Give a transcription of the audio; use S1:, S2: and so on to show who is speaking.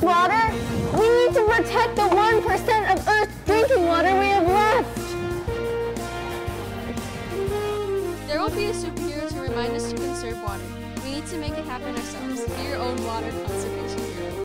S1: water, we need to protect the 1% of Earth's drinking water we have left.
S2: There will be a superhero to remind us to conserve water. We need to make it happen ourselves. Be your own water.